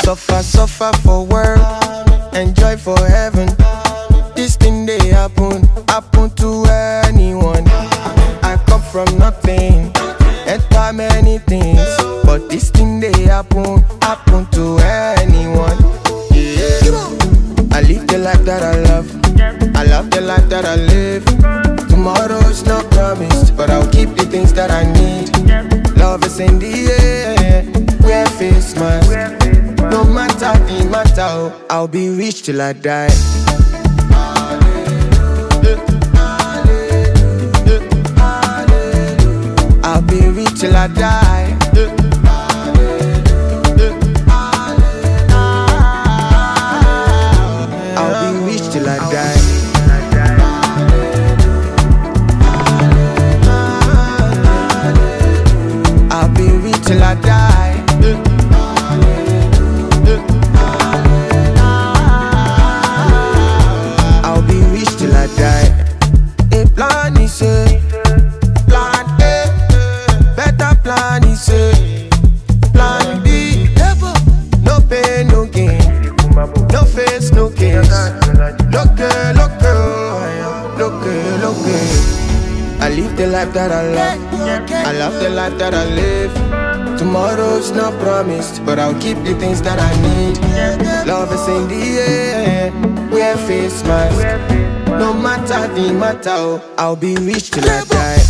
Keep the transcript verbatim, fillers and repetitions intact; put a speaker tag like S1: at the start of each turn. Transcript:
S1: suffer, suffer for work, enjoy for heaven. This thing they happen, happen to anyone. I come from nothing, enter many things, but this thing they happen, happen to anyone. Yeah. I live the life that I love, I love the life that I live. Tomorrow's not promised, but I'll keep the things that I need. Love is in the air, wear face mask. No matter the matter, I'll be rich till I die. I'll be rich till I die. I'll be rich till I die. I'll be rich till I die. I'll be rich till I die. A plan is a plan A, better plan is a plan B. No pain, no gain, no face, no case. Look, look, look, look. I live the life that I love, I love the life that I live. Tomorrow's not promised, but I'll keep the things that I need. Love is in the air, wear face mask. No matter the matter, I'll be rich till I die.